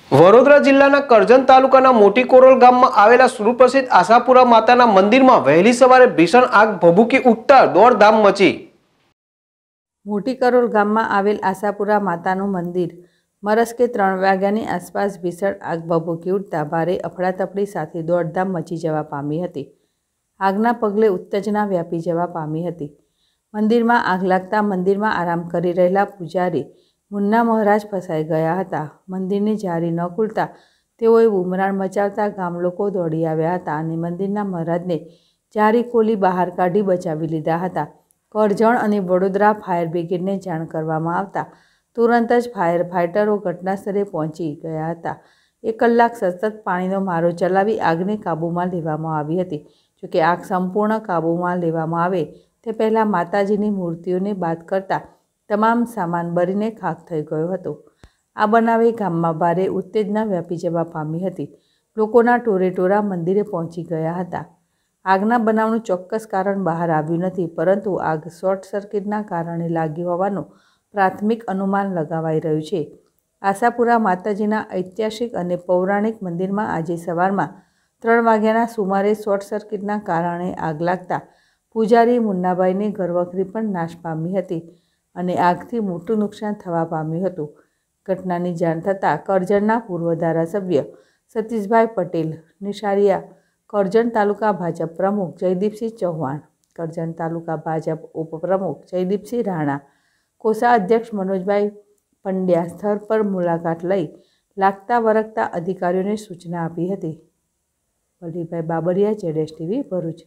વડોદરા જિલ્લાના કરજણ તાલુકાના મોટી કોરોલ ગામમાં આવેલા સુપ્રસિદ્ધ આશાપુરા માતાના મંદિરમાં વહેલી સવારે ભીષણ આગ ભભૂકી ઉઠતા દોડધામ મચી। મોટી કરોલ ગામમાં આવેલ આશાપુરા માતાનું મંદિર મરસ્કે 3 વાગ્યાની આસપાસ ભીષણ આગ ભભૂકી ઉઠતા ભારે અફડાતફડી સાથે દોડધામ મચી જવા પામી હતી। આગના પગલે ઉત્તેજના વ્યાપી જવા પામી હતી। મંદિરમાં આગ લાગતા મંદિરમાં આરામ કરી રહેલા પૂજારી મુન્ના મહારાજ ફસાઈ ગયા હતા। મંદિરની જારી ન ખુલતા તેઓએ બૂમરાણ મચાવતા ગામ લોકો દોડી આવ્યા હતા અને મંદિરના મહારાજને જારી ખોલી બહાર કાઢી બચાવી લીધા હતા। કરજણ અને વડોદરા ફાયર બ્રિગેડને જાણ કરવામાં આવતા તુરંત જ ફાયર ફાઇટરો ઘટનાસ્થળે પહોંચી ગયા હતા। 1 કલાક સતત પાણીનો મારો ચલાવી આગને કાબૂમાં લેવામાં આવી હતી। જોકે આગ સંપૂર્ણ કાબૂમાં લેવામાં આવે તે પહેલાં માતાજીની મૂર્તિઓને બાદ કરતા તમામ સામાન બળીને ખાખ થઈ ગયો હતો। આ બનાવે ગામમાં ભારે ઉત્તેજના વ્યાપી જવા પામી હતી। લોકોના ટોરેટોરા મંદિરે પહોંચી ગયા હતા। આગના બનાવનું ચોક્કસ કારણ બહાર આવ્યું નથી, પરંતુ આગ શોર્ટ સર્કિટના કારણે લાગી હોવાનું પ્રાથમિક અનુમાન લગાવાઈ રહ્યું છે। આશાપુરા માતાજીના ઐતિહાસિક અને પૌરાણિક મંદિરમાં આજે સવારમાં 3 વાગ્યાના સુમારે શોર્ટ સર્કિટના કારણે આગ લાગતા પૂજારી મુન્નાભાઈની ઘરવખરી પણ નાશ પામી હતી અને આગથી મોટું નુકસાન થવા પામ્યું હતું। ઘટનાની જાણ થતાં કરજણના પૂર્વ ધારાસભ્ય સતીશભાઈ પટેલ, નિશાળિયા કરજણ તાલુકા ભાજપ પ્રમુખ જયદીપસિંહ ચૌહાણ, કરજણ તાલુકા ભાજપ ઉપપ્રમુખ જયદીપસિંહ રાણા, કોષા અધ્યક્ષ મનોજભાઈ પંડ્યા સ્થળ પર મુલાકાત લઈ લાગતા વળગતા અધિકારીઓને સૂચના આપી હતી। વલીભાઈ બાબરિયા, જેડેશ ટીવી, ભરૂચ।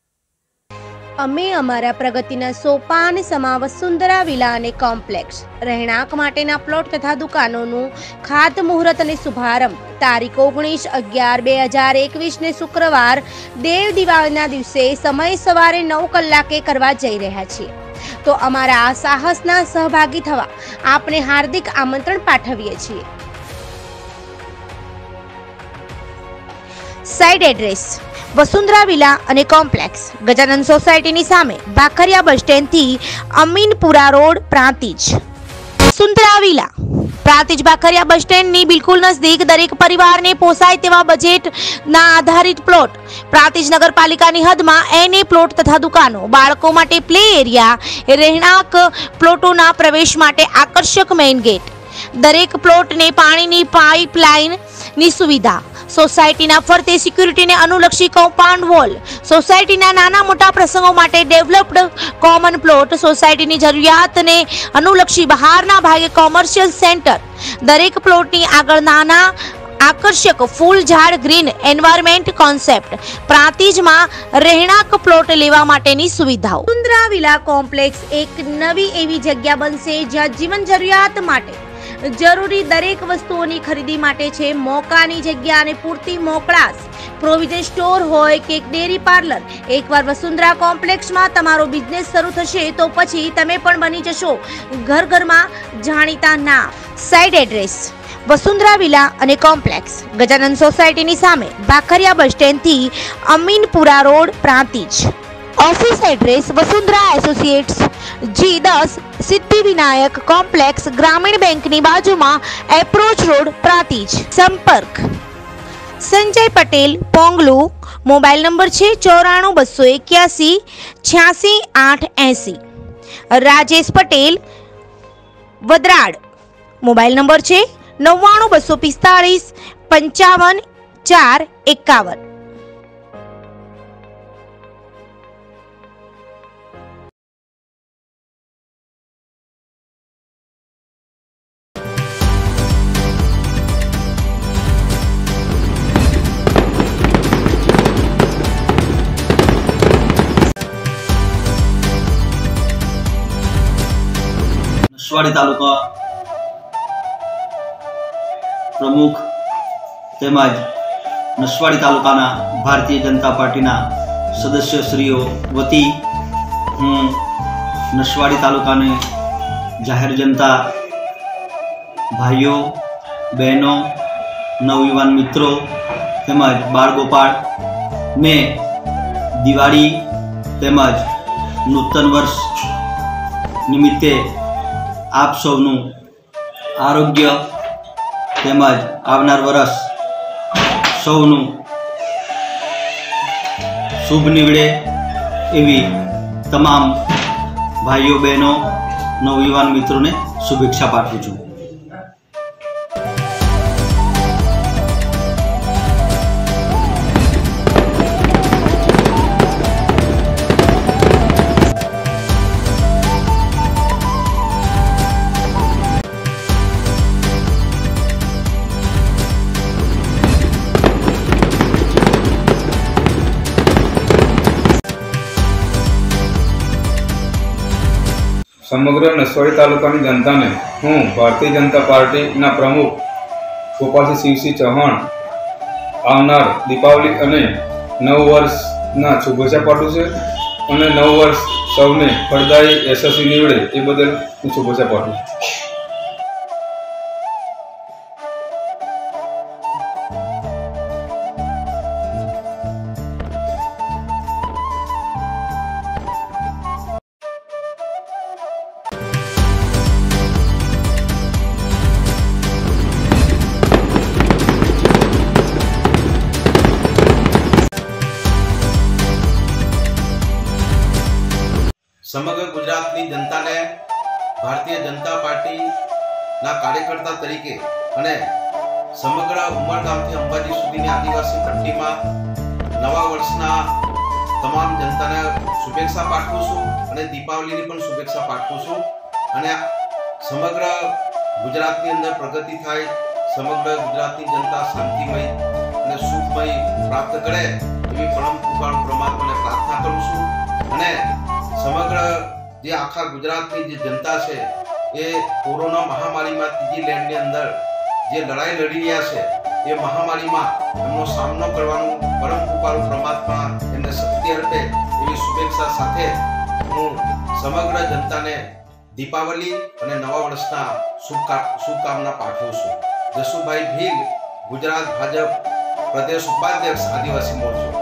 અમે અમારા પ્રગતિના સોપાન સમા વસુંધરા વિલા અને કોમ્પ્લેક્સ રહેણાંક માટેના પ્લોટ તથા દુકાનોનું ખાતમુહૂર્ત અને શુભારંભ તારીખ 19/11/2021 ને શુક્રવાર દેવ દિવાળીના દિવસે સમય સવારે 9 કલાકે કરવા જઈ રહ્યા છીએ। તો અમારા આ સાહસના સહભાગી થવા આપને હાર્દિક આમંત્રણ પાઠવીએ છીએ। સાઇટ એડ્રેસ: વસુંધરા વિલા અને કોમ્પ્લેક્સ, ગજાનંદ સોસાયટીની સામે, ભાખરિયા બસ સ્ટેન્ડથી Aminpura road, Prantij. Vasundhara villa Prantij Bhakhariya bus સ્ટેન્ડની બિલકુલ નજદીક દરેક પરિવારને પોસાય તેવા બજેટના આધારિત પ્લોટ, પ્રાંતિજ નગરપાલિકાની હદમાં એને પ્લોટ તથા દુકાનો, બાળકો માટે પ્લે એરિયા, રહેણાંક પ્લોટોના પ્રવેશ માટે આકર્ષક મેઇન ગેટ, દરેક પ્લોટને પાણીની પાઇપલાઇનની સુવિધા, સોસાયટીના ફરતે સિક્યુરિટીને અનુલક્ષી કમ્પાઉન્ડ વોલ, સોસાયટીના નાના મોટા પ્રસંગો માટે ડેવલપ્ડ કોમન પ્લોટ, સોસાયટીની જરૂરિયાતને અનુલક્ષી બહારના ભાગે કોમર્શિયલ સેન્ટર, દરેક પ્લોટની આગળ નાના આકર્ષક ફૂલ ઝાડ ગ્રીન એન્વાયરમેન્ટ કોન્સેપ્ટ, પ્રાંતિજમાં રહેણાંક પ્લોટ લેવા માટેની સુવિધાઓ। વસુંધરા વિલા કોમ્પ્લેક્સ એક નવી એવી જગ્યા બનશે જ્યાં જીવન જરૂરિયાત માટે જરૂરી દરેક વસ્તુઓની ખરીદી માટે છે મોકાની જગ્યા અને પૂરતી મોકળાશ। પ્રોવિઝન સ્ટોર હોય કે ડેરી પાર્લર, એકવાર વસુંધરા કોમ્પ્લેક્સમાં તમારો બિઝનેસ શરૂ થશે તો પછી તમે પણ બની જશો ઘર ઘરમાં જાણીતા નામ। સાઇટ એડ્રેસ: વસુંધરા વિલા અને કોમ્પ્લેક્સ, ગજાનંદ સોસાયટીની સામે, ભાખરિયા બસ સ્ટેન્ડથી Aminpura road, Prantij. Office address: Vasundhara associates, G10, Siddhivinayak complex, ગ્રામીણ બેંકની બાજુમાં, એપ્રોચ રોડ, પ્રાંતિજ। સંપર્ક: સંજય પટેલ, પોંગલુ, મોબાઈલ નંબર છે 94 281 86 880। રાજેશ પટેલ, વદરાડ, મોબાઈલ નંબર છે 99 245 55 451। નસવાડી તાલુકા પ્રમુખ તેમજ નસવાડી તાલુકાના ભારતીય જનતા પાર્ટીના સદસ્યશ્રીઓ વતી હું નસવાડી તાલુકાને જાહેર જનતા ભાઈઓ, બહેનો, નવયુવાન મિત્રો તેમજ બાળગોપાળ ને દિવાળી તેમજ નૂતન વર્ષ નિમિત્તે આપ સૌનું આરોગ્ય તેમજ આવનાર વર્ષ સૌનું શુભ નીવડે એવી તમામ ભાઈઓ બહેનો નવયુવાન મિત્રોને શુભેચ્છા પાઠવું છું. સમગ્ર નસવાડી તાલુકાની જનતાને હું ભારતીય જનતા પાર્ટીના પ્રમુખ ગોપાલસિંહ શિવસિંહ ચૌહાણ આવનાર દીપાવલી અને નવ વર્ષના શુભેચ્છા પાઠવું છું અને નવ વર્ષ સૌને ફળદાયી યશસ્વી નીવડે એ બદલ હું શુભેચ્છા પાઠવું છું. સમગ્ર ગુજરાતની જનતાને ભારતીય જનતા પાર્ટીના કાર્યકર્તા તરીકે અને સમગ્ર ઉમરગામથી અંબાજી સુધીની આદિવાસી પટ્ટીમાં નવા વર્ષના તમામ જનતાને શુભેચ્છા પાઠવું છું અને દીપાવલીની પણ શુભેચ્છા પાઠવું છું અને સમગ્ર ગુજરાતની અંદર પ્રગતિ થાય, સમગ્ર ગુજરાતની જનતા શાંતિમય અને સુખમય પ્રાપ્ત કરે એવી પરમ કૃપાળુ પરમાત્માને પ્રાર્થના કરું છું અને સમગ્ર જે આખા ગુજરાતની જે જનતા છે એ કોરોના મહામારીમાં ત્રીજી લહેરની અંદર જે લડાઈ લડી રહ્યા છે એ મહામારીમાં એમનો સામનો કરવાનું પરમ કૃપાળુ પરમાત્મા એમને શક્તિ અર્પે એવી શુભેચ્છા સાથે હું સમગ્ર જનતાને દીપાવલી અને નવા વર્ષના શુભકામના પાઠવું છું. જસુભાઈ ભીલ, ગુજરાત ભાજપ પ્રદેશ ઉપાધ્યક્ષ આદિવાસી મોરચો.